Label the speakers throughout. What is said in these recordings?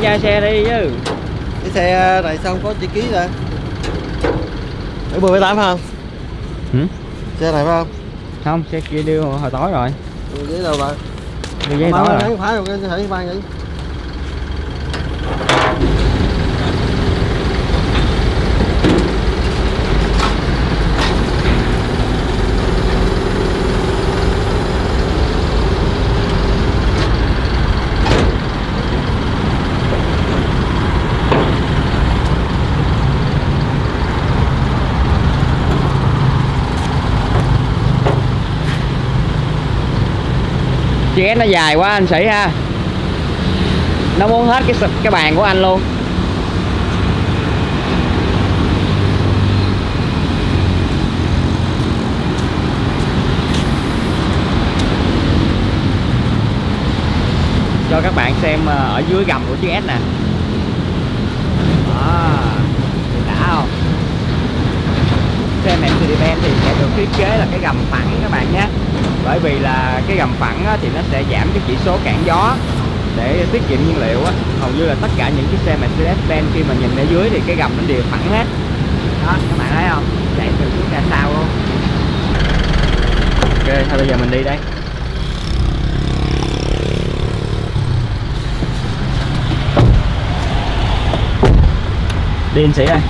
Speaker 1: tra xe đi chứ.
Speaker 2: Cái xe này sao không có chữ ký ra? Để 10,8 phải không?
Speaker 1: Ừ?
Speaker 2: Xe này phải không?
Speaker 1: Không, xe kia đưa hồi tối rồi.
Speaker 2: Giấy đâu bạn?
Speaker 1: Đưa giấy tối rồi.
Speaker 2: Phải rồi, cái thể ban vậy.
Speaker 1: Chiếc nó dài quá anh Sĩ ha. Nó muốn hết cái bàn của anh luôn. Cho các bạn xem ở dưới gầm của chiếc S nè. Đó, đã không? Xe Mercedes-Benz thì sẽ được thiết kế là cái gầm phẳng các bạn nhé. Bởi vì là cái gầm phẳng thì nó sẽ giảm cái chỉ số cản gió để tiết kiệm nhiên liệu á. Hầu như là tất cả những chiếc xe Mercedes-Benz khi mà nhìn ở dưới thì cái gầm nó đều phẳng hết. Đó, các bạn thấy không? Chạy từ trước ra sau luôn. Ok, thôi bây giờ mình đi đây. Đi anh Sĩ ơi.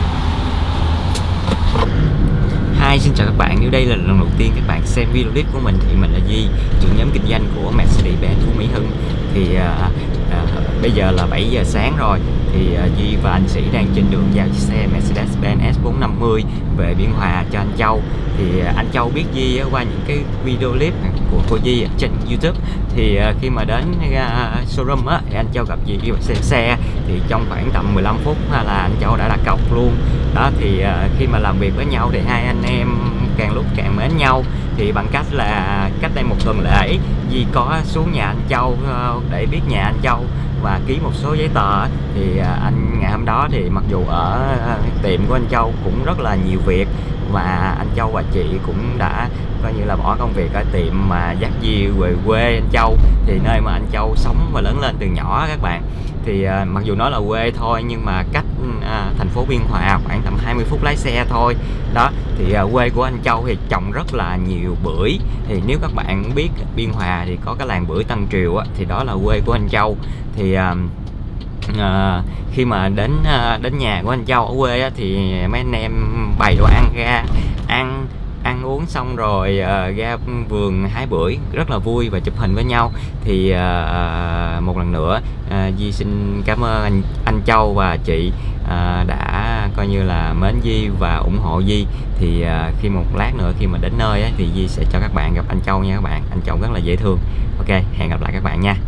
Speaker 1: Hi, xin chào các bạn. Nếu đây là lần đầu tiên các bạn xem video clip của mình thì mình là Duy, trưởng nhóm kinh doanh của Mercedes-Benz Phú Mỹ Hưng. Thì bây giờ là 7 giờ sáng rồi. Thì Duy và anh Sĩ đang trên đường vào chiếc xe Mercedes-Benz S450 về Biên Hòa cho anh Châu. Thì anh Châu biết Duy qua những cái video clip của Duy trên YouTube. Thì khi mà đến showroom á, thì anh Châu gặp Duy và xem xe. Thì trong khoảng tầm 15 phút là anh Châu đã đặt cọc luôn. Đó thì khi mà làm việc với nhau thì hai anh em càng lúc càng mến nhau. Thì bằng cách là cách đây một tuần lễ Duy có xuống nhà anh Châu để biết nhà anh Châu và ký một số giấy tờ. Thì anh ngày hôm đó thì mặc dù ở tiệm của anh Châu cũng rất là nhiều việc, và anh Châu và chị cũng đã coi như là bỏ công việc ở tiệm mà dắt Duy về quê anh Châu, thì nơi mà anh Châu sống và lớn lên từ nhỏ các bạn. Thì mặc dù nói là quê thôi nhưng mà cách thành phố Biên Hòa khoảng tầm 20 phút lái xe thôi. Đó thì quê của anh Châu thì trồng rất là nhiều bưởi. Thì nếu các bạn biết Biên Hòa thì có cái làng bưởi Tân Triều á, thì đó là quê của anh Châu. Thì khi mà đến nhà của anh Châu ở quê á, thì mấy anh em bày đồ ăn ra ăn uống xong rồi ra vườn hái bưởi rất là vui và chụp hình với nhau. Thì một lần nữa Duy xin cảm ơn anh Châu và chị đã coi như là mến Duy và ủng hộ Duy. Thì khi một lát nữa khi mà đến nơi á, thì Duy sẽ cho các bạn gặp anh Châu nha các bạn. Anh Châu rất là dễ thương. Ok, hẹn gặp lại các bạn nha.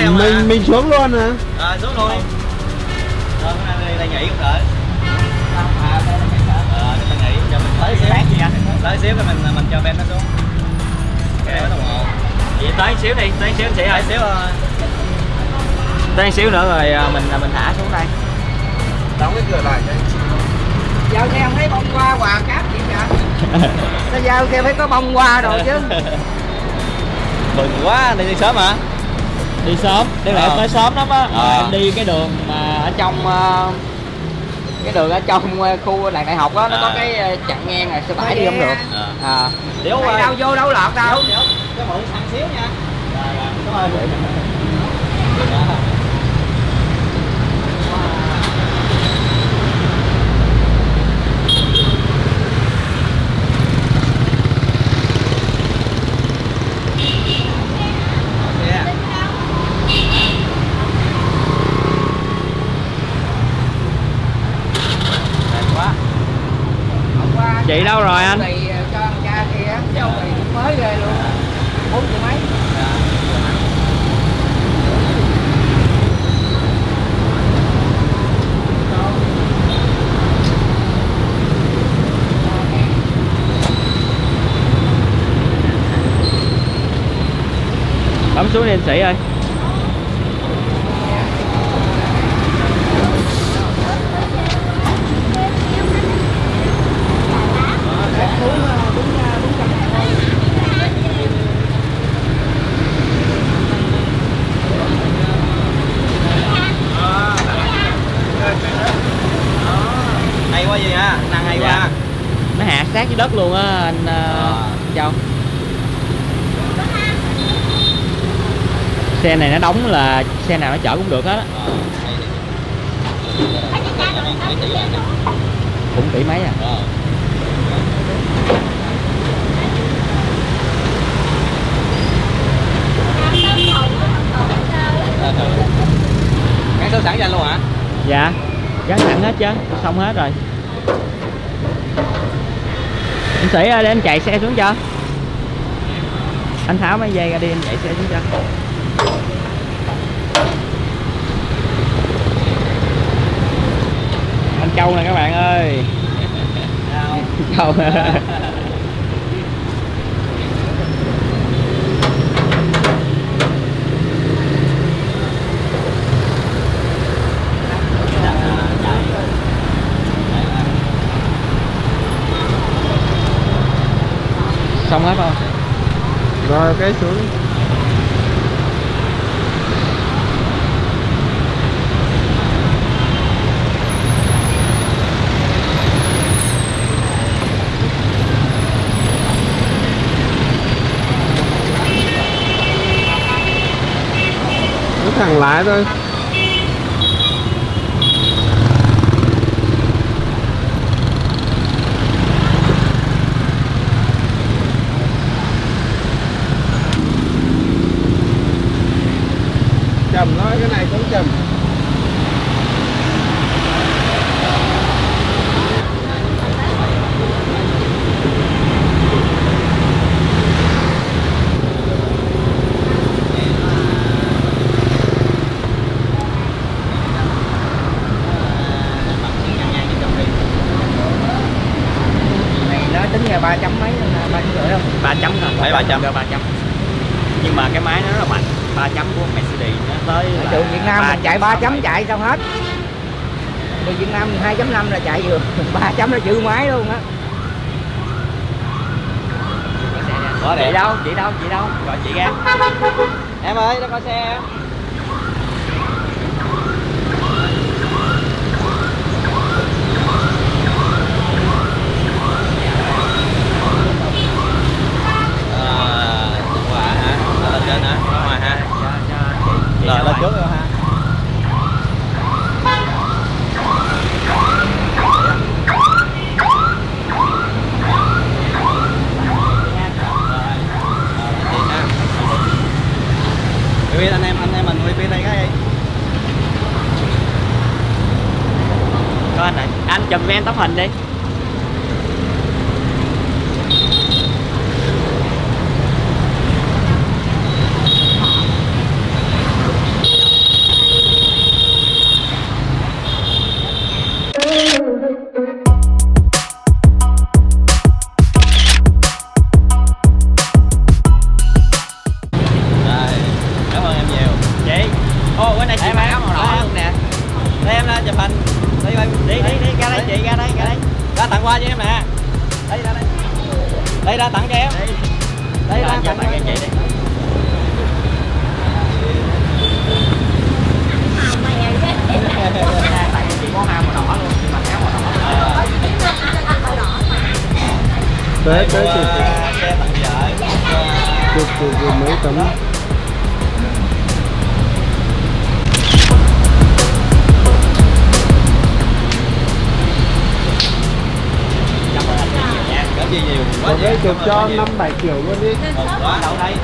Speaker 3: không à?
Speaker 2: Mình xuống luôn hả?
Speaker 3: Xuống luôn đi. Rồi đây nghỉ cũng đợi. Để nghỉ cho mình tới xíu. Tới xíu cái mình cho Ben nó xuống. Ok, đồng hồ.
Speaker 1: Vậy tới xíu đi, tới xíu chị ơi.
Speaker 3: Xíu thôi.
Speaker 1: Tới xíu nữa rồi mình thả xuống đây.
Speaker 2: Đóng cái cửa lại cho anh chị.
Speaker 4: Giao xe không thấy bông hoa quà cáp gì vậy? Sao giao xe phải có bông hoa rồi chứ?
Speaker 3: Mừng quá, đi sớm hả?
Speaker 1: Đi sớm, đi lại tới sớm lắm á.
Speaker 3: Em
Speaker 1: đi cái đường mà ở trong khu làng đại học á, nó có cái chặn ngang này, xe tải đi không được.
Speaker 3: Điếu
Speaker 4: Này đâu vô đâu lọt đâu.
Speaker 3: Cho mượn xăng xíu nha. Cảm ơn.
Speaker 1: Chị đâu rồi anh?
Speaker 4: Thì cho anh cha kia, chứ ông thì cũng mới ghê luôn. 4 triệu mấy.
Speaker 1: Bấm xuống đi anh Sĩ ơi.
Speaker 3: Hay quá gì ha, năng hay quá.
Speaker 1: Nó hạ sát dưới đất luôn á anh Châu. Xe này nó đóng là xe nào nó chở cũng được hết á. Cũng tỷ mấy à.
Speaker 3: Gắn số sẵn cho anh luôn hả?
Speaker 1: Dạ, gắn sẵn hết chứ, xong hết rồi. Anh Sĩ ơi, để anh chạy xe xuống cho. Anh tháo mấy dây ra đi, anh chạy xe xuống cho. Anh Châu nè các bạn ơi. Châu. Xong hết không?
Speaker 2: Rồi cái xuống. Nó thẳng lái thôi. Chầm nói cái này cũng chầm.
Speaker 4: Này nó tính ra 3 chấm mấy, 3 chấm rưỡi không?
Speaker 1: 3 chấm thôi.
Speaker 3: Phải 3 chấm.
Speaker 1: 3 chấm. Nhưng mà cái máy nó rất là mạnh. 3 chấm của Mercedes nó tới
Speaker 4: Đường Việt Nam mình chạy 3 chấm chạy sao hết. Đường Việt Nam 2.5 là chạy vừa, 3 chấm là dư máy luôn á.
Speaker 3: Có
Speaker 1: Chị
Speaker 3: để
Speaker 1: đâu? Gọi chị ra.
Speaker 3: em ơi, nó có xe em. Quả hả? Nó lên trên hả? Ở ngoài ha. Rồi lên trước rồi ha. Quay anh em mình quay đây cái đi.
Speaker 1: Có anh này, anh chụp em tấm hình đi.
Speaker 3: Ra tặng qua cho em nè. Đây ra đây. Đây ra tặng cho em. Đây ra tặng cho em chị đi.
Speaker 4: Tại vì chị có hoa màu đỏ luôn, nhưng mà áo màu đỏ.
Speaker 2: Tới
Speaker 3: Xe tặng vợ.
Speaker 2: chưa mới tấm.
Speaker 3: Cảm gì nhiều quá.
Speaker 2: Có cái chụp cho 5-7 kiểu luôn đi.
Speaker 3: Quá đậu đây.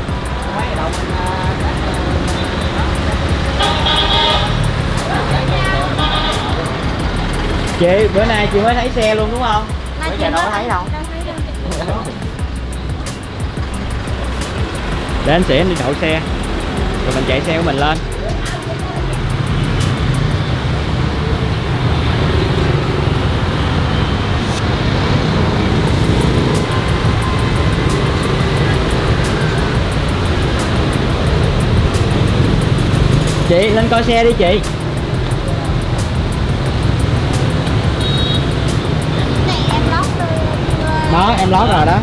Speaker 4: Chị, bữa nay chị mới thấy xe luôn đúng không? Bữa giờ đâu có thấy đâu.
Speaker 1: Để anh sẽ đi đậu xe rồi mình chạy xe của mình lên. Chị lên coi xe đi chị. Đó em lót rồi đó.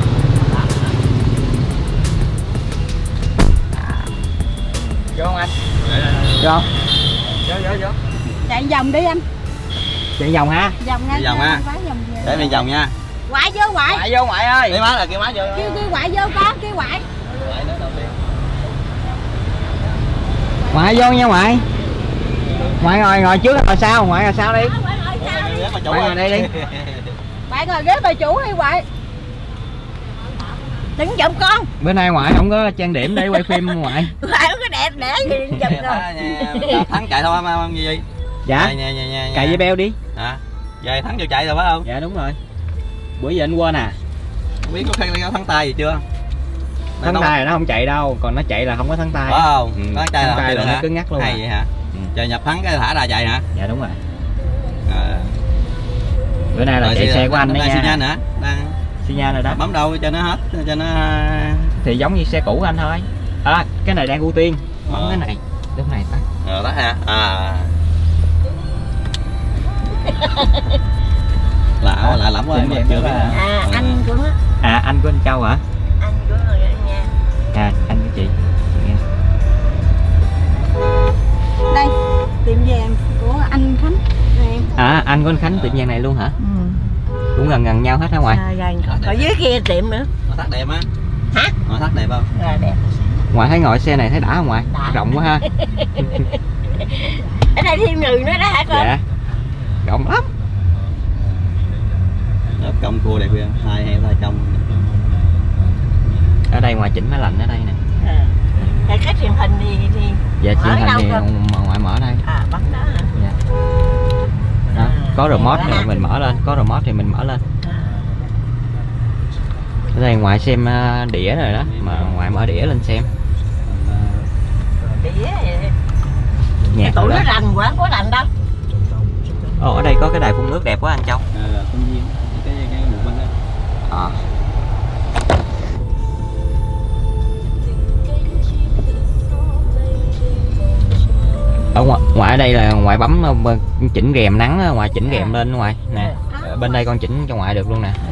Speaker 4: Vô không anh?
Speaker 1: Vô.
Speaker 3: Vô.
Speaker 5: Chạy vòng đi anh.
Speaker 1: Chạy vòng ha.
Speaker 5: Vòng ngay.
Speaker 3: Vòng ha. Để mình vòng nha.
Speaker 5: Ngoại vô ngoại.
Speaker 4: Ngoại vô ngoại ơi.
Speaker 3: Kêu má là kêu má vô.
Speaker 5: Kêu ngoại vô con, kêu ngoại.
Speaker 1: Ngoại vô nha ngoại. Ngoại ngồi trước ngồi sau, ngoại ngồi sau đi. Ngoại ngồi đây đi.
Speaker 5: Ngoại ngồi ghế bà chủ đi ngoại. Đừng chụp con.
Speaker 1: Bữa nay ngoại không có trang điểm để quay phim ngoại.
Speaker 5: Ngoại không có đẹp để gì đừng chụp rồi.
Speaker 3: Thắng chạy thôi mà gì?
Speaker 1: Dạ. Cài dây beo đi.
Speaker 3: Hả? Về Thắng vô chạy rồi phải không?
Speaker 1: Dạ đúng rồi. Bữa giờ anh quên à.
Speaker 3: Không biết có thắng tay gì chưa?
Speaker 1: Thắng tay là nó không chạy đâu, còn nó chạy là không có thắng tay.
Speaker 3: Phải không?
Speaker 1: Ừ.
Speaker 3: Thắng tay
Speaker 1: là nó cứng ngắc luôn.
Speaker 3: Hay vậy hả? Chờ nhập thắng cái thả ra chạy hả?
Speaker 1: Dạ đúng rồi. Bữa nay là
Speaker 3: rồi
Speaker 1: chạy xe của anh đấy nha.
Speaker 3: Xi nhan nữa.
Speaker 1: Xi nhan rồi đó.
Speaker 3: Bấm đâu cho nó hết, cho nó
Speaker 1: thì giống như xe cũ của anh thôi. À, cái này đang ưu tiên. Bấm cái này. Lúc này tắt.
Speaker 3: Đó hả? À. Lạ lắm quá em chưa biết.
Speaker 5: À anh của nó.
Speaker 1: À anh của anh Châu hả?
Speaker 5: Anh của người nha.
Speaker 1: À anh của chị.
Speaker 5: Đây, tiệm vàng của anh Khánh.
Speaker 1: À anh của anh Khánh tiệm vàng này luôn hả?
Speaker 5: Ừ.
Speaker 1: Cũng gần nhau hết hả ngoại?
Speaker 5: Ở dưới kia tiệm nữa.
Speaker 3: Nội thất đẹp á.
Speaker 5: Hả?
Speaker 3: Nội thất đẹp không?
Speaker 5: Rồi đẹp.
Speaker 1: Ngoại thấy ngồi xe này thấy đã không ngoại?
Speaker 5: Đã.
Speaker 1: Rộng quá ha.
Speaker 5: Ở đây thêm người nữa đó hả con?
Speaker 1: Dạ. Rộng lắm.
Speaker 3: Lớp công cua đẹp kìa, hai heo hai trong.
Speaker 1: Ở đây ngoài chỉnh máy lạnh ở đây nè.
Speaker 5: Cái truyền hình thì
Speaker 1: Dạ truyền hình thì ngoại mở đây.
Speaker 5: À bấm đó hả?
Speaker 1: Dạ. Đó, có remote thì mình mở lên, có remote thì mình mở lên. Ở đây ngoại xem đĩa rồi đó, mà ngoại mở đĩa lên xem.
Speaker 5: Đĩa
Speaker 1: Nhạc
Speaker 5: tụi
Speaker 1: rồi
Speaker 5: nó
Speaker 1: đó.
Speaker 5: rành quá, có rành đâu.
Speaker 1: Ồ, ở đây có cái đài phun nước đẹp quá anh Châu.
Speaker 3: Công viên, cái bộ binh đó.
Speaker 1: Ở ngoài ở đây là ngoại bấm chỉnh rèm nắng, ngoại chỉnh rèm lên ngoài nè. Bên đây con chỉnh cho ngoại được luôn nè.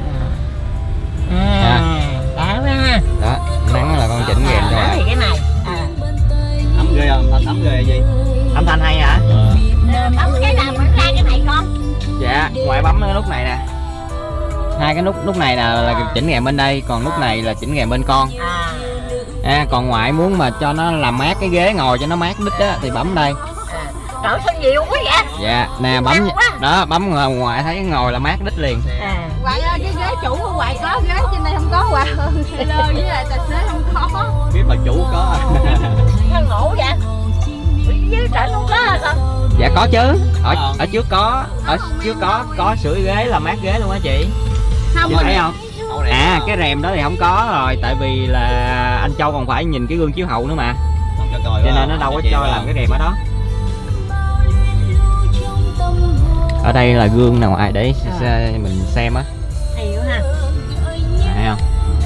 Speaker 5: Đã quá.
Speaker 1: Đó, nắng là con chỉnh rèm cho ngoại.
Speaker 5: Thì cái này.
Speaker 3: Ấm ghê không? Ấm ghê gì?
Speaker 1: Âm thanh hay hả?
Speaker 5: Bấm cái nào bấm ra cái này con.
Speaker 1: Dạ, ngoại bấm cái nút này nè. Hai cái nút này là chỉnh rèm bên đây, còn nút này là chỉnh rèm bên con. Còn ngoại muốn mà cho nó làm mát cái ghế ngồi cho nó mát đít á thì bấm đây.
Speaker 5: Trời sao nhiều quá vậy?
Speaker 1: Dạ, nè bấm đó, bấm ngoại thấy ngồi là mát đít liền.
Speaker 5: Ngoại ơi, cái ghế chủ của ngoại có, ghế trên đây không có Ngoại. Lơ với lại tài xế không có.
Speaker 3: Biết bà chủ có.
Speaker 5: Sao ngủ vậy? Dưới trển không có hả con?
Speaker 1: Dạ có chứ. Ở trước có, có sửa ghế là mát ghế luôn á chị.
Speaker 5: Không
Speaker 1: Chị thấy không? À cái rèm đó thì không có rồi, tại vì là anh Châu còn phải nhìn cái gương chiếu hậu nữa mà. Cho nên nó đâu có cho làm cái rèm ở đó. Ở đây là gương nào ngoại để mình xem á.
Speaker 5: Hay quá ha.
Speaker 1: Thấy không?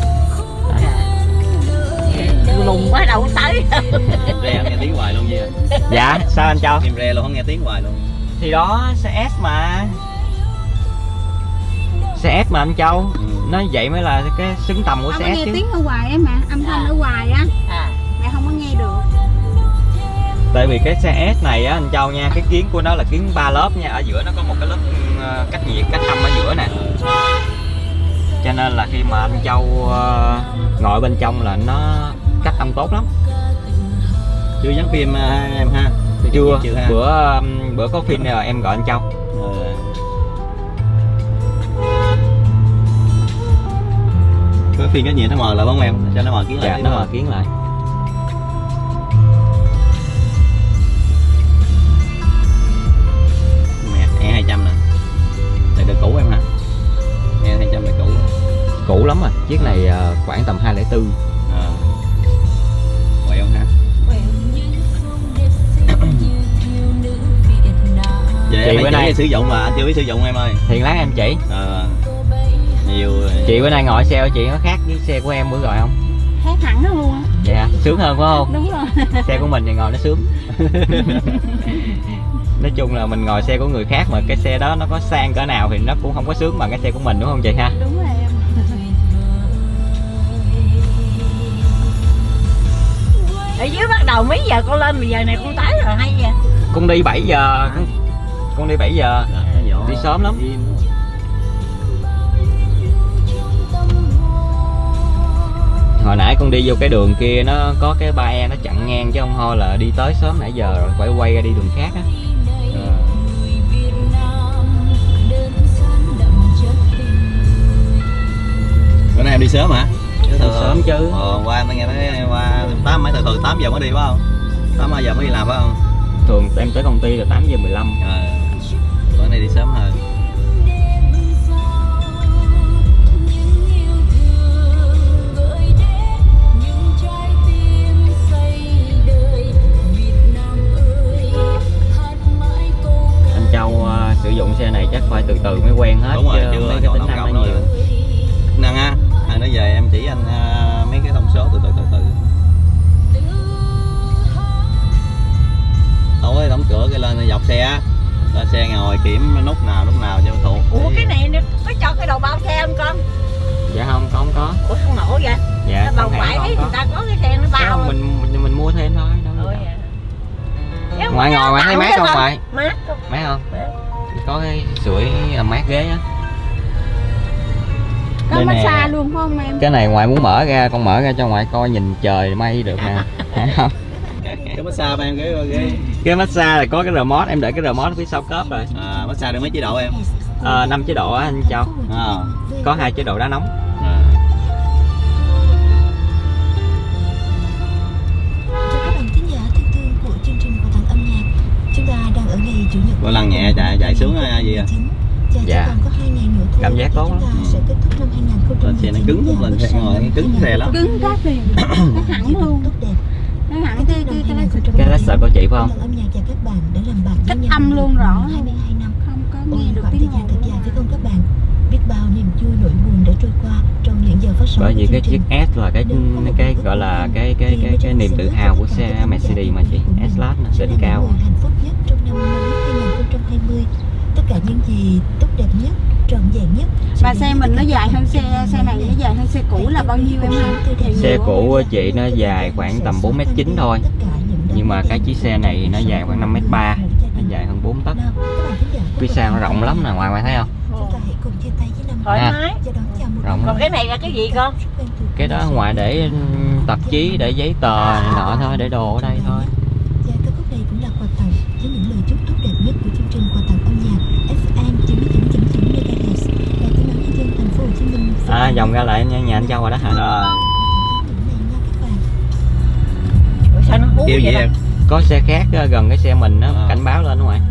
Speaker 5: Lùng quá đâu tới.
Speaker 3: Rè không nghe tiếng hoài luôn gì à?
Speaker 1: Dạ, sao anh Châu?
Speaker 3: Tìm rè luôn không nghe tiếng hoài luôn.
Speaker 1: Thì đó, CS mà. xe S mà anh Châu. Nó vậy mới là cái xứng tầm của
Speaker 5: Ông
Speaker 1: xe
Speaker 5: nghe
Speaker 1: S chứ.
Speaker 5: tiếng ở ngoài á, mẹ âm thanh ở ngoài á, mẹ không có nghe được.
Speaker 1: Tại vì cái xe S này á anh Châu nha, cái kiến của nó là kiến 3 lớp nha, ở giữa nó có một cái lớp cách nhiệt, cách âm ở giữa nè. Cho nên là khi mà anh Châu ngồi bên trong là nó cách âm tốt lắm.
Speaker 3: Chưa dán phim em ha?
Speaker 1: Chưa, bữa có phim này em gọi anh Châu.
Speaker 3: Có phim cái gì nó mờ lại bóng em, cho nó mờ kiến lại.
Speaker 1: Dạ, nó mờ kiến lại.
Speaker 3: Mẹ, E200 nè. Đây đời cũ em hả? E200 đời cũ.
Speaker 1: Cũ lắm rồi, chiếc này khoảng tầm 204.
Speaker 3: Quậy không ha? Vậy
Speaker 1: Chị
Speaker 3: em
Speaker 1: bữa nay
Speaker 3: sử dụng mà anh chưa biết sử dụng em ơi.
Speaker 1: Thì lát em chỉ.
Speaker 3: Nhiều.
Speaker 1: Chị bữa nay ngồi xe của chị có khác với xe của em bữa rồi không?
Speaker 5: Khác hẳn nó luôn á.
Speaker 1: Dạ, sướng hơn phải không?
Speaker 5: Đúng rồi.
Speaker 1: Xe của mình thì ngồi nó sướng. Nói chung là mình ngồi xe của người khác mà cái xe đó nó có sang cỡ nào thì nó cũng không có sướng bằng cái xe của mình, đúng không chị ha?
Speaker 5: Đúng rồi em.
Speaker 6: Ở dưới bắt đầu mấy giờ con lên, bây giờ này con tới rồi hay vậy?
Speaker 1: Con đi 7 giờ. Con đi 7 giờ. Đi sớm lắm. Hồi nãy con đi vô cái đường kia nó có cái ba nó chặn ngang chứ không thôi là đi tới sớm nãy giờ rồi, phải quay ra đi đường khác á.
Speaker 3: Bữa nay em đi sớm hả?
Speaker 1: Đi sớm chứ.
Speaker 3: Qua em nghe nói qua 8 giờ mới đi phải không? 8 giờ mới đi làm phải không?
Speaker 1: Thường em tới công ty là 8 giờ 15.
Speaker 3: Bữa nay đi sớm hơn.
Speaker 1: Anh Châu sử dụng xe này chắc phải từ từ mới quen hết.
Speaker 3: Đúng rồi,
Speaker 1: chứ
Speaker 3: chưa
Speaker 1: mấy cái tính năng nó nhiều.
Speaker 3: Năng ha, anh nói về em chỉ anh mấy cái thông số từ từ. Tối đóng cửa cái lên dọc xe, lên xe ngồi kiểm nút nào cho thuộc.
Speaker 6: Ủa cái này nó có cho cái đầu bao xe không con?
Speaker 1: Dạ không có.
Speaker 6: Ủa không nổ vậy?
Speaker 1: Dạ
Speaker 6: Đầu ngoại thấy người ta có cái xe nó bao.
Speaker 1: Mình mua thêm thôi. Ngoài ngồi thấy mát không ngoại?
Speaker 6: Mát không?
Speaker 1: Mát không? Có cái sưởi mát ghế á.
Speaker 5: Có massage luôn phải không em?
Speaker 1: Cái này ngoài muốn mở ra, con mở ra cho ngoại coi nhìn trời mây được nè. Thấy không?
Speaker 3: Cái massage ba em
Speaker 1: Cái massage là có cái remote, em để cái remote phía sau cốp rồi.
Speaker 3: Massage được mấy chế độ em?
Speaker 1: 5 chế độ á anh Châu. Có 2 chế độ đá nóng.
Speaker 3: Có lăn nhẹ chạy xuống gì à?
Speaker 1: Dạ. Cảm giác tốt lắm.
Speaker 3: Lên xe nó cứng, lên xe ngồi cứng xe lắm.
Speaker 5: Cứng cáp liền. Nó hẳn luôn. Nó hẳn
Speaker 1: cái lá sợ của chị phải không?
Speaker 5: Cách âm luôn rõ. Không có nghe được tiếng ồn.
Speaker 7: Biết bao niềm vui nỗi buồn đã trôi qua trong những giờ phát sóng.
Speaker 1: Bởi vì cái chiếc S là cái gọi là cái niềm tự hào của xe Mercedes mà chị. S-Class đỉnh cao.
Speaker 7: Hạnh phúc nhất trong năm mới 2020. Tất cả những gì tốt đẹp nhất, trọn vẹn nhất.
Speaker 5: Mà xe mình nó dài hơn xe này, nó dài hơn xe cũ là bao nhiêu em ha?
Speaker 1: Xe cũ của chị nó dài khoảng tầm 4m9 thôi. Nhưng mà cái chiếc xe này nó dài khoảng 5m3, nó dài hơn 4 tấc. Phía sau nó rộng lắm nè, ngoài thấy không?
Speaker 6: Thoải mái.
Speaker 1: Rộng.
Speaker 6: Còn cái này là cái gì con?
Speaker 1: Cái đó ngoài để tạp chí, để giấy tờ này nọ thôi, để đồ ở đây thôi.
Speaker 7: Và ca khúc này cũng là quà tặng với những lời chúc tốt đẹp nhất của chương trình quà tặng âm nhạc FM 99.9 MHz và tiếng nói nhân dân thành phố Hồ Chí Minh.
Speaker 1: Vòng ra lại nhà anh Châu rồi đó hả?
Speaker 6: Sao nó hú
Speaker 3: kêu gì em?
Speaker 1: Có xe khác gần cái xe mình nó cảnh báo lên ngoài.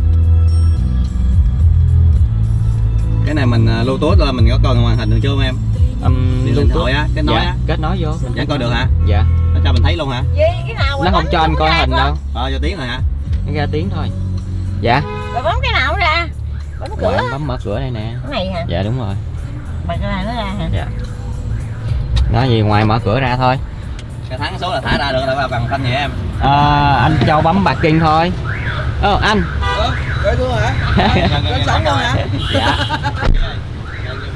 Speaker 3: Cái này mình Bluetooth là mình có coi màn hình được chưa em? Điện thoại á, kết nối á.
Speaker 1: Kết nối vô.
Speaker 3: Vẫn coi được hả?
Speaker 1: Dạ.
Speaker 3: Nó cho mình thấy luôn hả?
Speaker 6: Cái nào
Speaker 1: nó không cho anh coi hình đâu.
Speaker 3: Cho tiếng rồi hả?
Speaker 1: Nó ra tiếng thôi. Dạ.
Speaker 6: Rồi bấm cái nào ra? Bấm cửa.
Speaker 1: Ngoài bấm mở cửa đây nè.
Speaker 6: Cái này hả?
Speaker 1: Dạ đúng rồi.
Speaker 6: Mà cái này nó ra hả?
Speaker 1: Dạ. Đó gì ngoài mở cửa ra thôi.
Speaker 3: Cái thắng số là thả ra được là bằng phanh vậy em.
Speaker 1: Anh Châu bấm parking thôi. Anh.
Speaker 3: Cái luôn hả? Cái sống luôn hả?
Speaker 1: Dạ.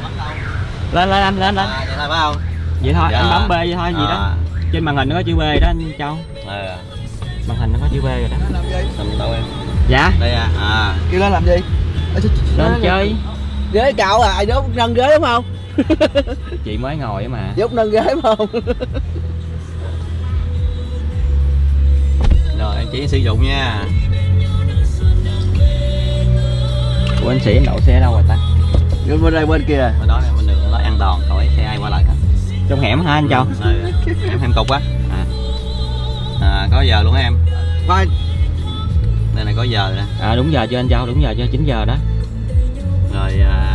Speaker 1: Lên anh lên.
Speaker 3: Vậy thôi phải không?
Speaker 1: Vậy thôi,
Speaker 3: Dạ.
Speaker 1: anh bấm B vậy thôi gì đó. Trên màn hình nó có chữ B đó anh Châu. Màn hình nó có chữ B rồi đó.
Speaker 2: Làm gì?
Speaker 3: Làm đâu em?
Speaker 1: Dạ.
Speaker 3: Đây à.
Speaker 2: Kêu lên làm gì?
Speaker 1: Lên chơi.
Speaker 4: Ghế cậu à, ai đốt nâng ghế đúng không?
Speaker 1: Chị mới ngồi á mà.
Speaker 4: Dốt nâng ghế đúng không?
Speaker 3: Rồi em chỉ sử dụng nha.
Speaker 1: Ủa anh Sĩ anh đậu xe đâu rồi ta?
Speaker 2: Vô bên đây bên kia rồi.
Speaker 3: Bên đó bên đường nó an toàn, khỏi xe ai qua lại hết.
Speaker 1: Trong hẻm hả anh Châu?
Speaker 3: Em thêm cục á. Có giờ luôn á em.
Speaker 2: Coi.
Speaker 3: Đây này có giờ nè.
Speaker 1: Đúng giờ cho anh Châu, đúng giờ cho 9 giờ đó.
Speaker 3: Rồi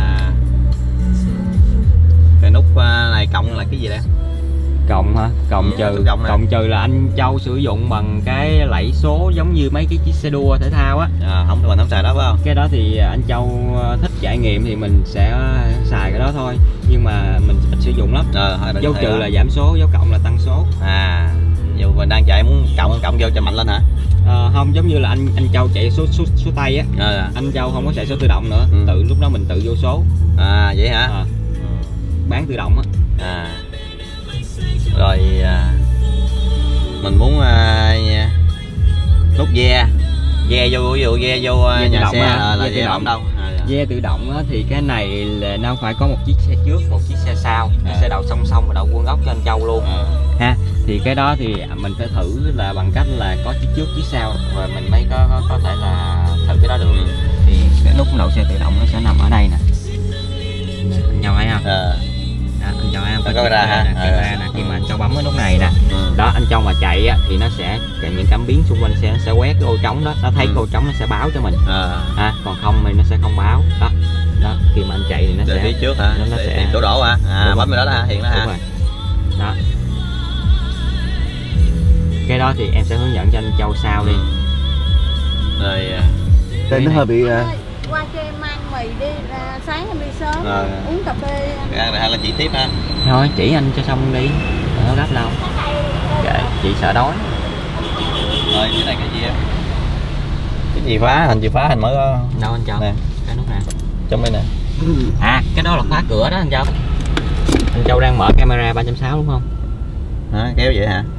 Speaker 3: cái nút này cộng là cái gì đây?
Speaker 1: Cộng hả? Cộng trừ. Cộng trừ là anh Châu sử dụng bằng cái lẫy số giống như mấy cái chiếc xe đua thể thao á.
Speaker 3: Mình không xài đó phải không?
Speaker 1: Cái đó thì anh Châu thích trải nghiệm thì mình sẽ xài cái đó thôi. Nhưng mà mình ít sử dụng lắm. Dấu trừ là giảm số, dấu cộng là tăng số.
Speaker 3: Dù mình đang chạy muốn cộng vô cho mạnh lên hả?
Speaker 1: Không, giống như là anh Châu chạy số tay á. Anh Châu không có chạy số tự động nữa. Tự lúc đó mình tự vô số.
Speaker 3: Vậy hả?
Speaker 1: Bán tự động á.
Speaker 3: Rồi mình muốn nút ve vô, ví dụ ve vô nhà xe là ve tự động đâu.
Speaker 1: Ve tự động á, thì cái này là nó phải có một chiếc xe trước, một chiếc xe sau. Nó sẽ đậu song song và đậu vuông góc cho anh Châu luôn. Ha, thì cái đó thì mình phải thử là bằng cách là có chiếc trước chiếc sau rồi mình mới có thể là thử cái đó được. Thì cái nút đậu xe tự động nó sẽ nằm ở đây nè. Anh Châu thấy không? Anh Châu em có camera nè, camera nè. Khi mà anh Châu bấm cái nút này nè, đó anh Châu mà chạy á, thì nó sẽ những cảm biến xung quanh xe nó sẽ quét cái ô trống đó, nó thấy cái ô trống nó sẽ báo cho mình. Còn không thì nó sẽ không báo. Đó khi mà anh chạy thì nó sẽ
Speaker 3: phía trước hả?
Speaker 1: Nó sẽ
Speaker 3: chỗ đổ hả? Bấm vào đó hả? Hiện đó hả?
Speaker 1: Đó. Cái đó thì em sẽ hướng dẫn cho anh Châu sau đi.
Speaker 3: Rồi
Speaker 2: đây nó hơi bị
Speaker 5: qua cho em mang mì đi, sáng em đi sớm uống cà phê.
Speaker 3: Hay là chỉ tiếp ha?
Speaker 1: Thôi chỉ anh cho xong đi, nó gấp đâu. Kệ, chị sợ đói.
Speaker 3: Rồi cái này cái gì em? Cái gì phá? Hình chữ phá hình mới có.
Speaker 1: Đâu anh Châu?
Speaker 3: Nè.
Speaker 1: Cái nút nè.
Speaker 3: Trong đây nè.
Speaker 1: Cái đó là khóa cửa đó anh Châu. Anh Châu đang mở camera 360 đúng không?
Speaker 3: Kéo vậy hả?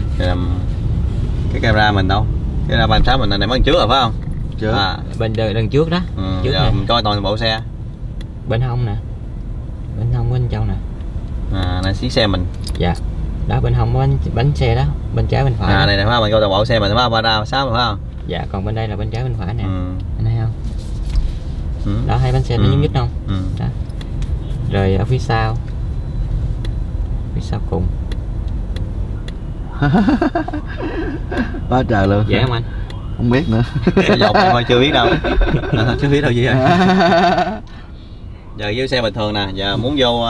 Speaker 3: Cái camera mình đâu? Cái camera 360 mình này mới trước rồi phải không?
Speaker 2: Chưa.
Speaker 1: Bên đằng trước đó. Trước
Speaker 3: giờ mình coi toàn bộ xe.
Speaker 1: Bên hông nè. Bên hông của anh Châu nè.
Speaker 3: Này chiếc xe mình.
Speaker 1: Dạ. Đó bên hông có bánh xe đó, bên trái bên phải.
Speaker 3: Này nè phải không? Mình coi toàn bộ xe mình phải không? 360 phải không?
Speaker 1: Dạ, còn bên đây là bên trái bên phải nè. Anh thấy không? Đó, hai bánh xe nó nhúc nhích không? Đó. Rồi ở phía sau cùng.
Speaker 2: Quá trời luôn.
Speaker 1: Dễ không anh?
Speaker 2: Không biết nữa.
Speaker 3: Dọc thôi chưa biết đâu. Chưa biết đâu gì hết. Giờ vô xe bình thường nè, giờ muốn vô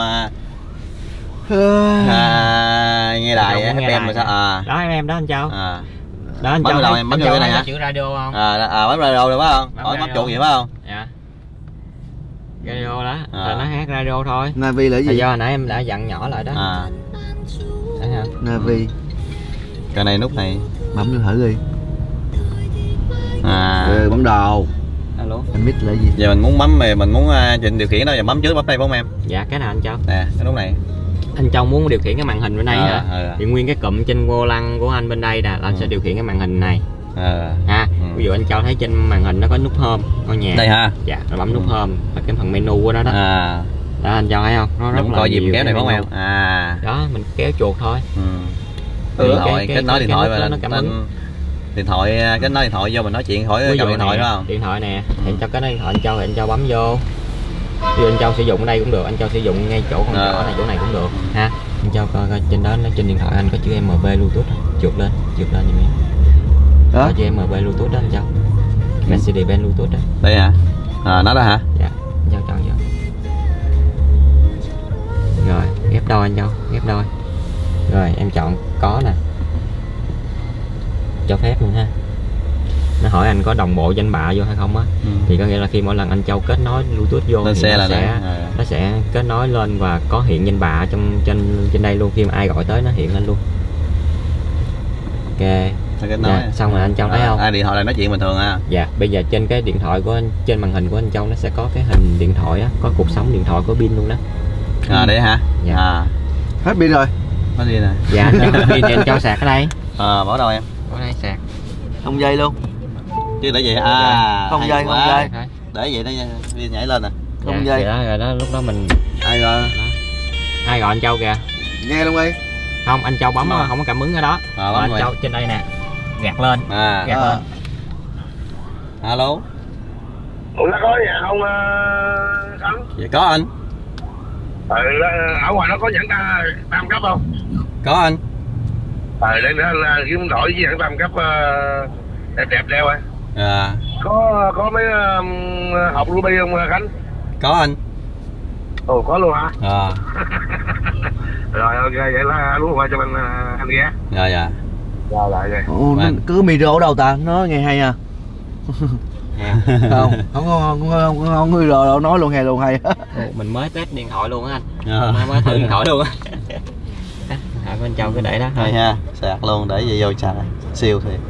Speaker 3: nghe đài FM mà sao?
Speaker 1: Đó em đó anh Châu. Đó anh
Speaker 3: Châu. Bấm vào em bấm vô cái này hả?
Speaker 1: Chữ radio không?
Speaker 3: Bấm radio rồi phải không? Bấm chuột gì phải không?
Speaker 1: Dạ. Radio đó, là nó hát radio thôi.
Speaker 2: Navi là gì?
Speaker 1: Do hồi nãy em đã dặn nhỏ lại đó. Thấy không?
Speaker 2: Navi.
Speaker 3: Cái này nút này.
Speaker 2: Bấm vô thử đi. Bấm đồ.
Speaker 1: Alo.
Speaker 2: Anh biết là gì?
Speaker 3: Giờ mình muốn bấm mình muốn chỉnh điều khiển đâu, giờ bấm trước bấm đây phải không em?
Speaker 1: Dạ cái nào anh Châu?
Speaker 3: Nè, cái nút này.
Speaker 1: Anh Châu muốn điều khiển cái màn hình bên đây hả? Thì nguyên cái cụm trên vô lăng của anh bên đây nè, là anh sẽ điều khiển cái màn hình này. Ví dụ anh Châu thấy trên màn hình nó có nút home ngôi nhà.
Speaker 3: Đây ha.
Speaker 1: Dạ, rồi bấm nút home là cái phần menu của nó đó. Đó anh Châu thấy không? Nó rất là
Speaker 3: coi dìm
Speaker 1: nhiều
Speaker 3: kéo này phải không em?
Speaker 1: Đó, mình kéo chuột thôi.
Speaker 3: Kết nối điện thoại và điện thoại kết nối điện thoại vô mình nói chuyện khỏi cầm điện thoại đúng không?
Speaker 1: Điện thoại nè, thì anh cho cái điện thoại anh Châu thì anh Châu bấm vô. Ví dụ anh Châu sử dụng ở đây cũng được, anh Châu sử dụng ngay chỗ con nhỏ này, chỗ này cũng được ha. Anh Châu coi trên đó trên điện thoại anh có chữ MB Bluetooth, trượt lên giùm em. Đó. Có chữ MB Bluetooth đó anh Châu. Mercedes-Benz Bluetooth đó.
Speaker 3: Đây hả? Nó đó hả?
Speaker 1: Dạ, anh Châu chọn vô. Rồi, ghép đôi anh Châu, ghép đôi. Rồi em chọn có nè. Cho phép luôn ha. Nó hỏi anh có đồng bộ danh bạ vô hay không á. Thì có nghĩa là khi mỗi lần anh Châu kết nối Bluetooth vô
Speaker 3: lên
Speaker 1: thì
Speaker 3: xe
Speaker 1: nó sẽ kết nối lên và có hiện danh bạ trên đây luôn, khi mà ai gọi tới nó hiện lên luôn. Ok. Dạ, xong rồi anh Châu thấy không?
Speaker 3: Điện thoại là nói chuyện bình thường ha.
Speaker 1: Dạ, bây giờ trên cái điện thoại của anh, trên màn hình của anh Châu nó sẽ có cái hình điện thoại á, có cục sóng điện thoại, có pin luôn đó.
Speaker 3: Đấy hả?
Speaker 1: Dạ.
Speaker 2: Hết pin rồi.
Speaker 3: Hết pin rồi.
Speaker 1: Dạ anh chưa pin thì anh cho sạc ở đây.
Speaker 3: Bỏ đâu em?
Speaker 1: Bỏ đây sạc.
Speaker 2: Không dây luôn.
Speaker 3: Chứ để vậy
Speaker 2: không dây, không dây.
Speaker 3: Để vậy nó pin nhảy lên nè.
Speaker 2: Không dây.
Speaker 1: Rồi đó lúc đó mình
Speaker 2: Ai gọi?
Speaker 1: ai gọi anh Châu kìa.
Speaker 2: Nghe luôn đi.
Speaker 1: Không, anh Châu bấm không có cảm ứng ở đó. Anh Châu trên đây nè. Gạt lên. Gạt lên.
Speaker 3: Alo.
Speaker 8: Ủa nó có nhà không Khánh?
Speaker 3: Dạ có anh.
Speaker 8: Ở ngoài nó có nhẫn tam cấp không?
Speaker 3: Có anh.
Speaker 8: Để nữa anh kiếm đổi với nhẫn tam cấp đẹp đẹp đeo ơi. Có mấy hộp ruby không Khánh?
Speaker 3: Có anh.
Speaker 8: Ồ có luôn hả? Rồi ok vậy là lúc qua cho anh ghé.
Speaker 3: Dạ.
Speaker 8: Rồi.
Speaker 2: Ồ, nó cứ micro ở đâu ta? Nó nghe hay à. không người rồi nói luôn hay.
Speaker 1: Mình mới test điện thoại luôn á anh. Mới thử điện thoại luôn á. Bên Châu cứ để đó thôi
Speaker 3: ha, sạc luôn để vậy vô xài siêu thiệt.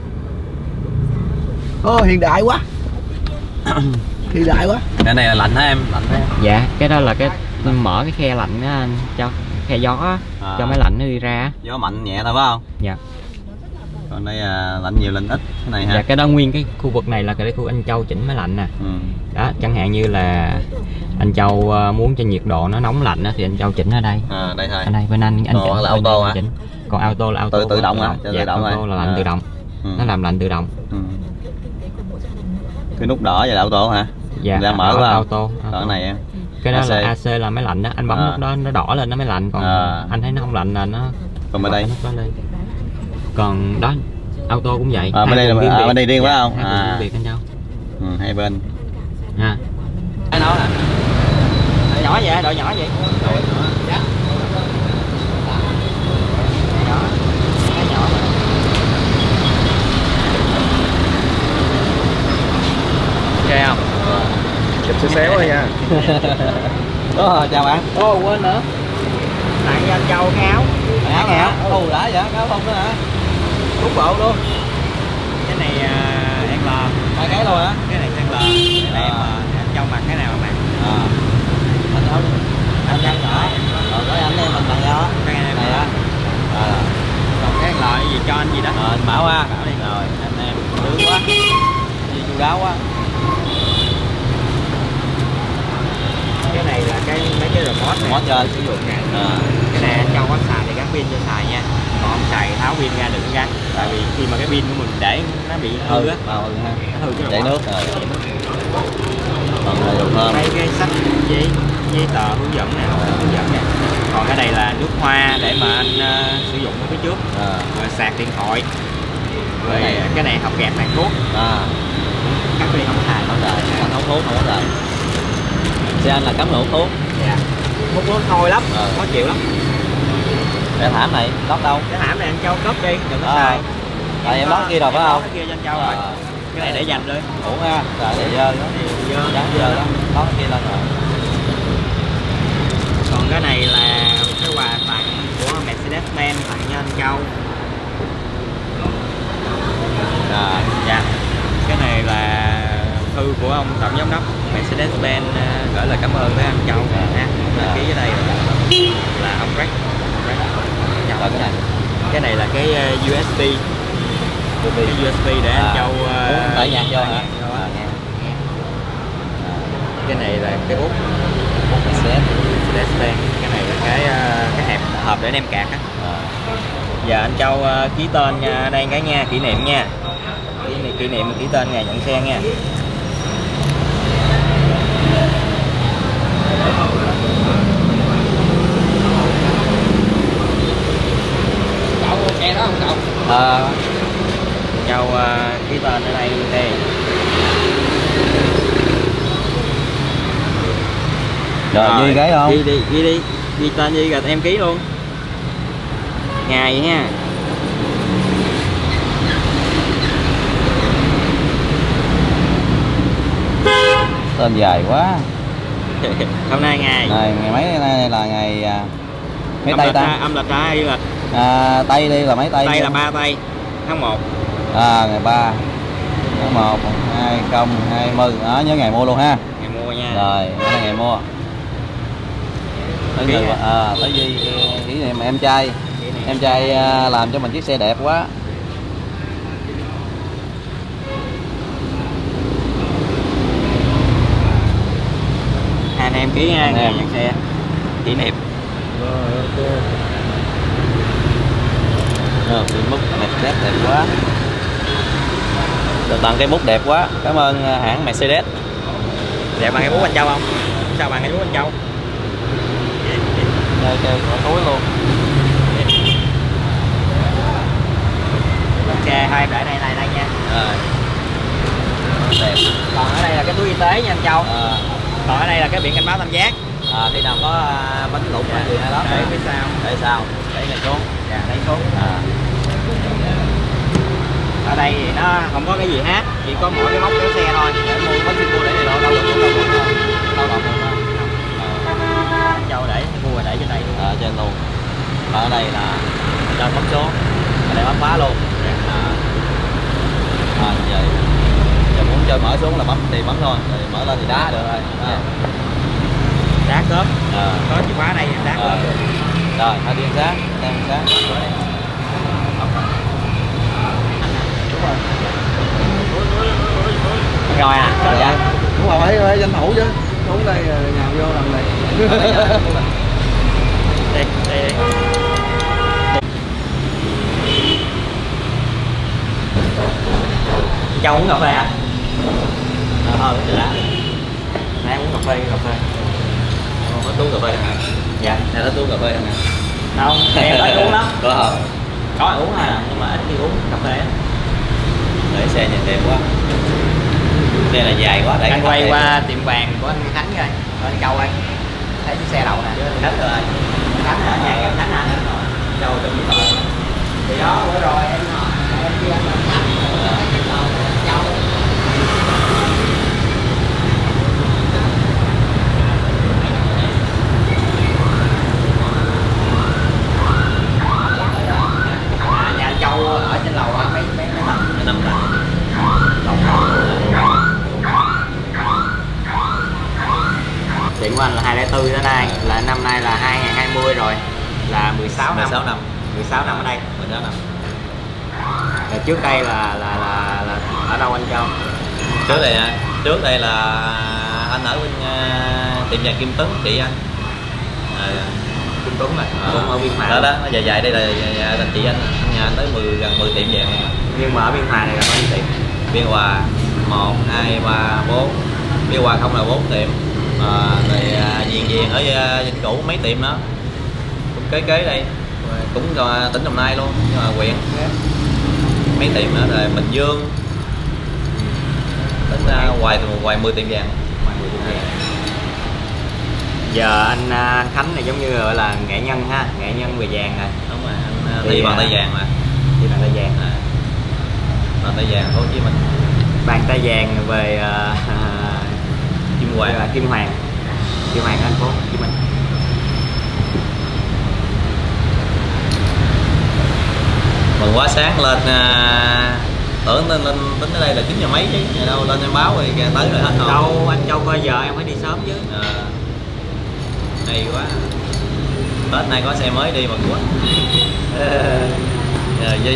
Speaker 2: Hiện đại quá. Hiện đại quá.
Speaker 3: Cái này là lạnh hả em? Lạnh hả?
Speaker 1: Dạ, cái đó là cái mở cái khe lạnh á anh, cho khe gió á, cho máy lạnh nó đi ra.
Speaker 3: Gió mạnh nhẹ thôi phải không?
Speaker 1: Dạ.
Speaker 3: Còn đây lạnh nhiều lạnh ít cái này ha.
Speaker 1: Dạ, cái đó nguyên cái khu vực này là cái khu anh Châu chỉnh máy lạnh nè. Đó, chẳng hạn như là anh Châu muốn cho nhiệt độ nó nóng lạnh á thì anh Châu chỉnh ở đây.
Speaker 3: Đây thôi.
Speaker 1: Ở đây bên anh chỉnh
Speaker 3: là auto hả?
Speaker 1: Còn auto là auto
Speaker 3: tự động hả?
Speaker 1: Dạ, auto là lạnh tự động. Nó làm lạnh tự động.
Speaker 3: Cái nút đỏ vậy là auto hả?
Speaker 1: Dạ,
Speaker 3: đang mở qua
Speaker 1: auto.
Speaker 3: Còn này em.
Speaker 1: Cái đó là AC là máy lạnh đó, anh bấm nút đó nó đỏ lên nó mới lạnh, còn anh thấy nó không lạnh là nó
Speaker 3: còn bên đây.
Speaker 1: Còn đó auto cũng vậy.
Speaker 3: Bên đây riêng phải không?
Speaker 1: Biệt anh Châu.
Speaker 3: Hai bên.
Speaker 1: Ha. Cái nó nè. Nhỏ vậy, đội nhỏ vậy. Dạ. Cái nhỏ. Ok không?
Speaker 8: Chụp xéo thôi nha.
Speaker 3: Chào bạn.
Speaker 1: Quên nữa. Tặng cho anh Châu cái áo.
Speaker 3: Áo hả? Đã vậy, áo không nữa hả? Cúc bộ luôn.
Speaker 1: Cái này em là
Speaker 3: 2 cái luôn hả?
Speaker 1: cái này em là cái này anh Châu mặc cái nào mà
Speaker 3: Anh ăn nhỏ. Cái anh em mình tặng cho.
Speaker 1: cái này á. Còn cái loại gì cho anh gì đó.
Speaker 3: Anh bảo ha. Rồi anh em sướng quá. Gì chu đáo quá.
Speaker 1: Cái này là cái mấy cái remote
Speaker 3: cho
Speaker 1: sử dụng nè. Cái này anh Châu có xài thì gắn pin cho xài nha. Còn không xài tháo pin ra đừng gắn. Tại vì khi mà cái pin của mình để nó bị hư á, nó hư cái
Speaker 3: chảy nước rồi. Còn đây được hơn.
Speaker 1: Đây cái sách giấy tờ hướng dẫn nè, hướng dẫn nè. Còn cái này là nước hoa để mà anh sử dụng ở phía trước. Rồi sạc điện thoại. Rồi cái này hộp kẹp tàn thuốc. Các pin không xài.
Speaker 3: Anh hút thuốc không có xài. Xe anh là cấm hút thuốc.
Speaker 1: Dạ. Hút thuốc thôi lắm, khó chịu lắm.
Speaker 3: Cái thảm này lót đâu?
Speaker 1: Cái thảm này anh Châu cất đi, đừng có xài.
Speaker 3: Tại em lót kia rồi phải không?
Speaker 1: Cái kia cho anh Châu rồi. Cái này để dành thôi.
Speaker 3: Ủa ha, rồi để dơ dơ đó, lót cái kia lên rồi.
Speaker 1: Còn cái này là cái quà tặng của Mercedes-Benz tặng cho anh Châu. Dạ. Cái này là thư của ông tổng giám đốc Mercedes-Benz gửi lời cảm ơn với anh Châu nha. Ký ở đây là ông Rex. Cái này là cái USB. Cái USB để anh Châu
Speaker 3: tải nhạc vô hả?
Speaker 1: Cái này là cái bút Mercedes-Benz. Cái này là cái hộp để đem cạc á. Giờ anh Châu ký tên nha, đây cái nha, kỷ niệm nha. Kỷ niệm ký tên ngày nhận xe nha. Châu ký tên ở đây đi.
Speaker 3: Rồi ghi cái không?
Speaker 1: Ghi tên đi rồi em ký luôn. Ngày ha.
Speaker 3: Tên dài quá.
Speaker 1: Hôm nay ngày
Speaker 3: mấy nay là ngày mấy tây ta?
Speaker 1: Âm lịch hay lịch?
Speaker 3: Tây đi là mấy tây?
Speaker 1: Tây là 3 tây tháng 1.
Speaker 3: Ngày 3 tháng 1 2020. Nhớ ngày mua luôn ha.
Speaker 1: Ngày mua nha.
Speaker 3: Rồi, đây là ngày mua. Tới Duy kỷ niệm em trai. Em trai làm cho mình chiếc xe đẹp quá.
Speaker 1: Anh em ký nha, nhận xe kỷ niệm.
Speaker 3: Cái mút Mercedes đẹp quá. Được tặng cái mút đẹp quá. Cảm ơn hãng Mercedes.
Speaker 1: Đẹp bằng cái bút anh Châu không? Sao bằng cái bút anh Châu?
Speaker 3: Đây có túi luôn.
Speaker 1: Xe hai em để đây nha.
Speaker 3: Rồi. Đẹp.
Speaker 1: Còn ở đây là cái túi y tế nha anh Châu. Còn ở đây là cái biển cảnh báo tam giác.
Speaker 3: Khi nào có bánh lụt gì hay đó.
Speaker 1: Để phía sau.
Speaker 3: Để sau. Để này xuống.
Speaker 1: Dạ, lấy xuống. Ở đây thì nó không có cái gì hết, chỉ có mỗi cái móc kéo xe thôi.
Speaker 3: Để mua bánh xin mua để này đâu được đâu được.
Speaker 1: Châu để mua để trên đây luôn.
Speaker 3: Trên luôn. Và ở đây là cho bấm số. Ở đây bấm khóa luôn. Vậy. Giờ muốn chơi mở xuống là bấm thì bấm thôi, rồi mở lên thì đá được rồi.
Speaker 1: Đá cớp. Có chìa khóa đây đá cớp.
Speaker 3: Rồi, hãy đi ăn sáng, đang ăn sáng.
Speaker 1: Rồi à?
Speaker 2: Dạ. Đúng rồi, phải danh thủ chứ. Xuống đây nhào vô làm này.
Speaker 1: Đi. Châu uống cà phê hả?
Speaker 3: Thôi, đã.
Speaker 1: Nãy uống cà phê.
Speaker 3: Có uống cà phê hả?
Speaker 1: Dạ.
Speaker 3: Nè nó uống cà phê hả?
Speaker 1: Không, em có uống lắm.
Speaker 3: Có
Speaker 1: uống thôi à, nhưng mà ít khi uống cà phê.
Speaker 3: Để xe nhìn đẹp quá. Đây là dài quá.
Speaker 1: Anh quay qua tiệm vàng của anh Khánh coi, anh Châu ơi. Thấy chiếc xe đậu nè.
Speaker 3: Khánh rồi.
Speaker 1: Khánh hả? Nhà em Khánh hả?
Speaker 3: Châu trong gì thôi.
Speaker 1: Thì đó, bữa rồi em kia anh Khánh. Châu. Nhà anh Châu ở trên lầu á, mấy tầng?
Speaker 3: 5 tầng.
Speaker 1: Điện của anh là 204 tới nay, là năm nay là 2020 rồi, là 16 năm. 16 năm ở đây.
Speaker 3: 16 năm.
Speaker 1: Rồi trước đây là ở đâu anh Châu?
Speaker 3: Trước đây là anh ở bên tiệm vàng Kim Tuấn chị anh.
Speaker 1: Kim Tuấn rồi. Cũng ở Biên Hòa.
Speaker 3: Đó, nó dài đây là chị anh. Nhà anh tới gần 10 tiệm vàng.
Speaker 1: Nhưng mà ở Biên Hòa này là bao nhiêu tiệm?
Speaker 3: Biên Hòa 1, 2, 3, 4. Biên Hòa không là 4 tiệm. Rồi Viền ở Vĩnh Cửu mấy tiệm đó. Cũng kế đây. Cũng tỉnh Đồng Nai luôn, nhưng mà huyện. Mấy tiệm nữa rồi Bình Dương. Tính ra ngoài 10 tiệm vàng.
Speaker 1: Giờ anh Khánh này giống như gọi là nghệ nhân ha, nghệ nhân về vàng rồi.
Speaker 3: Đúng rồi, anh thi bàn tay vàng mà.
Speaker 1: Thi bàn tay vàng.
Speaker 3: Bàn tay vàng Hồ Chí Minh.
Speaker 1: Bàn tay vàng về
Speaker 3: Kim Hoàng.
Speaker 1: Kim Hoàng thành phố Hồ Chí Minh.
Speaker 3: Mừng quá sáng lên tưởng lên tính tới đây là 9 giờ mấy chứ, ngày đâu lên em báo rồi tới rồi hết rồi.
Speaker 1: Đâu anh Châu coi giờ em phải đi sớm chứ.
Speaker 3: Hay quá. Tết nay có xe mới đi mừng quá. Duy.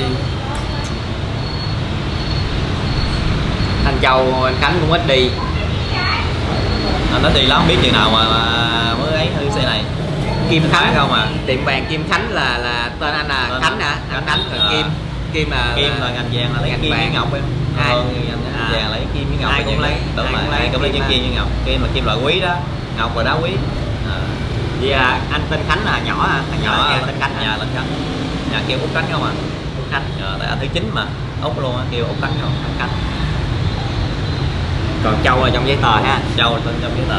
Speaker 1: Anh Châu, anh Khánh cũng ít đi.
Speaker 3: Anh nó đi lắm, biết chừng nào mà mới ấy hư xe này.
Speaker 1: Kim Khánh
Speaker 3: không à?
Speaker 1: Tiệm vàng Kim Khánh là tên anh là tên Khánh hả? Anh Khánh rồi Kim là
Speaker 3: ngành vàng là lấy kim với ngọc em. Ngành vàng lấy kim với ngọc.
Speaker 1: Ai cũng lấy.
Speaker 3: Đúng rồi, ai cũng lấy kim với ngọc. Kim là kim loại quý đó, ngọc là đá quý.
Speaker 1: Vậy là anh tên Khánh là nhỏ hả? Nhỏ nhà tên Khánh.
Speaker 3: Nhà tên Khánh. Nhà kêu Út Khánh không à?
Speaker 1: Út Khánh.
Speaker 3: Tại anh thứ 9 mà. Út luôn á, kêu Út Khánh không?
Speaker 1: Út Khánh. Còn Châu ở trong giấy tờ ha.
Speaker 3: Châu tên trong giấy tờ.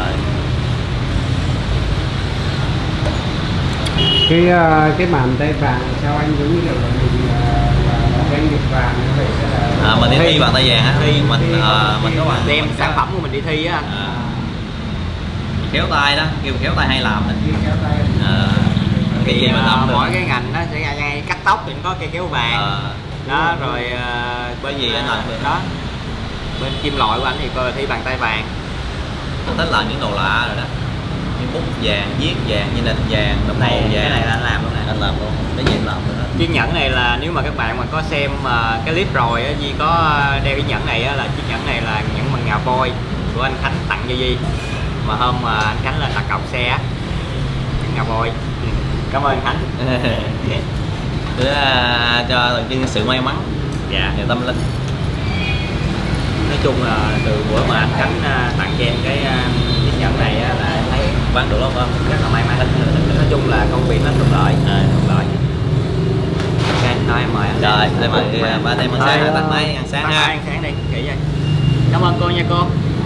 Speaker 2: Cái màn tay vàng sao anh giống như kiểu là mình là doanh nghiệp vàng như vậy sẽ là
Speaker 3: mình đi thi bàn tay vàng á, mình có bằng
Speaker 1: đem sản phẩm của mình đi thi á.
Speaker 3: Khéo tay đó, kêu khéo tay hay làm đó.
Speaker 1: Cái gì mà làm mỗi cái ngành nó sẽ ra ngay cắt tóc thì có cây kéo vàng đó rồi
Speaker 3: bởi vì anh làm được
Speaker 1: đó. Bên kim loại của anh thì coi thi bàn tay vàng.
Speaker 3: Anh thích làm những đồ lạ rồi đó. như bút vàng, viết vàng, như nền vàng, đồng hồ vàng.
Speaker 1: Cái này là anh làm luôn nè.
Speaker 3: Anh làm luôn, cái gì anh làm luôn đó.
Speaker 1: Chiếc nhẫn này là nếu mà các bạn mà có xem cái clip rồi á, Di có đeo cái nhẫn này á, là chiếc nhẫn này là nhẫn bằng ngà voi của anh Khánh tặng cho Di. Mà hôm mà anh Khánh lên đặt cọc xe á, ngà voi. Cảm ơn anh Khánh.
Speaker 3: Để cho tượng trưng sự may mắn.
Speaker 1: Dạ.
Speaker 3: Và tâm linh.
Speaker 1: Nói chung là từ bữa mà anh Khánh tặng cho em cái chiếc nhẫn này á, là thấy
Speaker 3: Bán được lắm không?
Speaker 1: rất là may mắn. Nói chung là công việc nó thuận lợi. Thuận lợi. Ok, thôi em mời anh.
Speaker 3: Rồi, em mời ba em ăn sáng, tặng máy ăn sáng ha.
Speaker 1: Ăn sáng đi, kỹ vậy. Cảm ơn cô nha cô.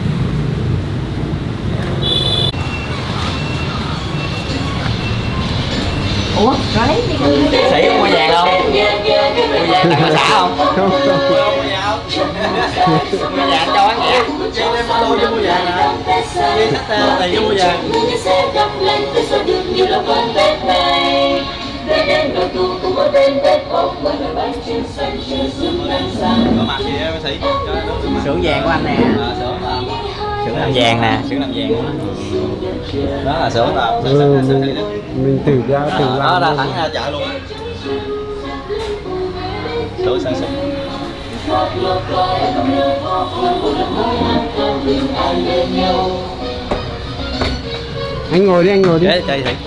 Speaker 6: Ủa, rồi lấy đi
Speaker 3: Sĩ có mua vàng không? Mua vàng tặng bà xã không?
Speaker 2: Không.
Speaker 3: Mua vàng không? Mua vàng cho anh nhỉ? Chị lên photo cho mua vàng hả? Chị xách tiền cho mua vàng. Có mặt gì á bác sĩ?
Speaker 1: Xưởng vàng của anh nè.
Speaker 3: Xưởng
Speaker 1: làm vàng nè, xưởng làm vàng.
Speaker 3: Đó là xưởng làm.
Speaker 2: Mình tự ra tự làm.
Speaker 3: Đó ra thẳng ra chợ luôn á. Xưởng sản xuất.
Speaker 2: Anh ngồi đi, anh ngồi đi.
Speaker 3: Chơi chơi thử.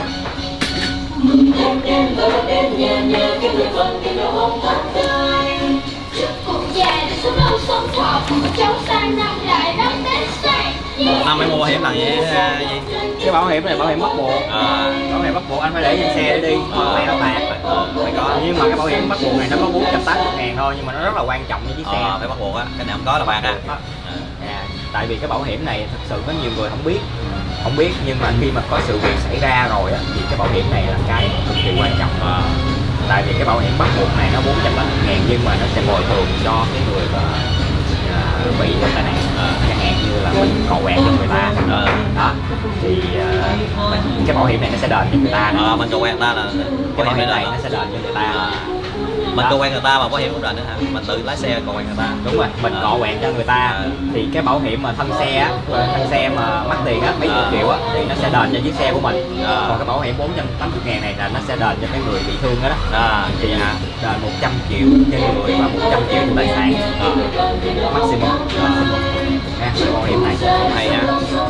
Speaker 3: Năm mới mua bảo hiểm là gì?
Speaker 1: Cái bảo hiểm này bảo hiểm bắt buộc. Bảo hiểm bắt buộc anh phải để trên xe để đi, không phải nó phạt.
Speaker 3: Phải có.
Speaker 1: Nhưng mà cái bảo hiểm bắt buộc này nó có 480.000 thôi, nhưng mà nó rất là quan trọng với chiếc xe.
Speaker 3: Phải bắt buộc á, cái nào không có là phạt á.
Speaker 1: Tại vì cái bảo hiểm này thực sự có nhiều người không biết nhưng mà khi mà có sự việc xảy ra rồi á, thì cái bảo hiểm này là cái cực kỳ quan trọng. Tại vì cái bảo hiểm bắt buộc này nó 480.000 nhưng mà nó sẽ bồi thường cho cái người mà bị tai nạn, chẳng hạn như là mình cọ quẹt cho người ta. Đó thì cái bảo hiểm này nó sẽ đền cho người ta.
Speaker 3: Mình cọ quẹt người ta là
Speaker 1: cái bảo hiểm này nó sẽ đền cho người ta.
Speaker 3: Mình cọ quẹt người ta mà bảo hiểm không đền nữa hả? Mình tự lái xe cọ quẹt người ta.
Speaker 1: Đúng rồi, mình cọ quẹt cho người ta thì cái bảo hiểm mà thân xe mà mắc tiền á, mấy chục triệu á, thì nó sẽ đền cho chiếc xe của mình. Còn cái bảo hiểm 480.000 này là nó sẽ đền cho cái người bị thương đó. Thì đền 100 triệu cho người và 100 triệu cho tài sản. Maximum. Cái bảo hiểm này hay nha.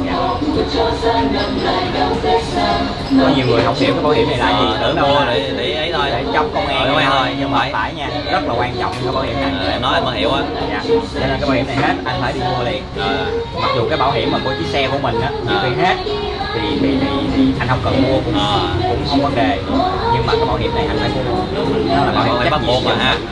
Speaker 1: Có nhiều người không hiểu cái bảo hiểm này là gì, tưởng đâu
Speaker 3: để ấy thôi,
Speaker 1: để trong công an
Speaker 3: thôi,
Speaker 1: nhưng mà phải nha, rất là quan trọng cái bảo hiểm này.
Speaker 3: Em nói anh mới hiểu á.
Speaker 1: Cho nên cái bảo hiểm này hết anh phải đi mua liền. Mặc dù cái bảo hiểm mà của chiếc xe của mình á khi hết thì anh không cần mua cũng không vấn đề, nhưng mà cái bảo hiểm này anh phải mua. Nó là bảo hiểm bắt buộc mà ha.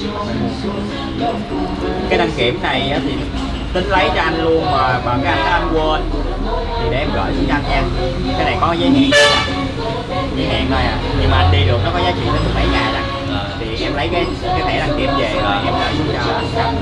Speaker 1: Cái đăng kiểm này á thì tính lấy cho anh luôn mà cái anh quên thì để em gửi xuống cho anh nha. Cái này có giới hạn thôi à, nhưng mà anh đi được nó có giá trị đến mấy ngày rồi. Thì em lấy cái thẻ đăng kiểm về rồi em gửi xuống cho anh.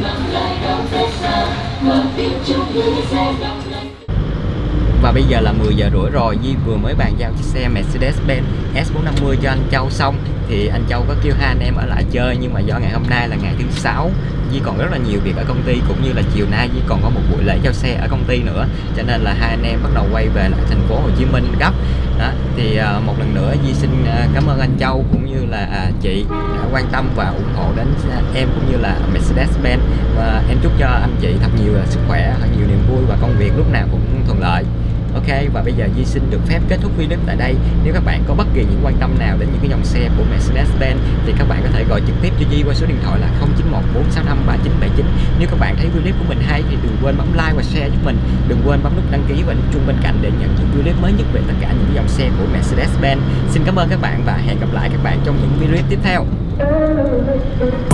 Speaker 1: Và bây giờ là 10 giờ rưỡi rồi, Di vừa mới bàn giao chiếc xe Mercedes-Benz S450 cho anh Châu xong. Thì anh Châu có kêu hai anh em ở lại chơi, nhưng mà do ngày hôm nay là ngày thứ 6, Di còn rất là nhiều việc ở công ty, cũng như là chiều nay Di còn có một buổi lễ giao xe ở công ty nữa, cho nên là hai anh em bắt đầu quay về lại thành phố Hồ Chí Minh gấp. Đó, thì một lần nữa Di xin cảm ơn anh Châu cũng như là chị đã quan tâm và ủng hộ đến em cũng như là Mercedes-Benz. Và em chúc cho anh chị thật nhiều sức khỏe, thật nhiều niềm vui và công việc lúc nào cũng thuận lợi. Ok, và bây giờ Di xin được phép kết thúc video tại đây. Nếu các bạn có bất kỳ những quan tâm nào đến những cái dòng xe của Mercedes-Benz thì các bạn có thể gọi trực tiếp cho Di qua số điện thoại là 0914653979. Nếu các bạn thấy video của mình hay thì đừng quên bấm like và share giúp mình. Đừng quên bấm nút đăng ký và nút chuông bên cạnh để nhận những video mới nhất về tất cả những dòng xe của Mercedes-Benz. Xin cảm ơn các bạn và hẹn gặp lại các bạn trong những video tiếp theo.